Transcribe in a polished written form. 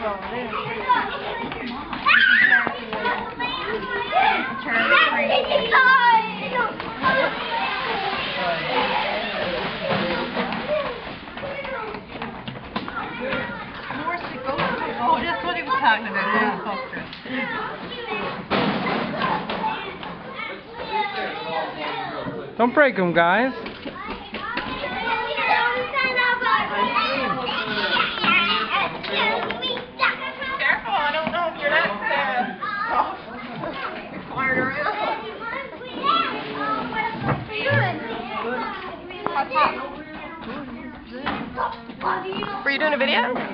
Oh, that's what he was talking about. Don't break them, guys. Careful, I don't know if you're that soft. You're flying around. Were you doing a video?